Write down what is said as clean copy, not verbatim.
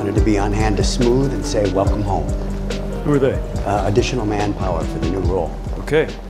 wanted to be on hand to smooth and say welcome home. Who are they? Additional manpower for the new role. Okay.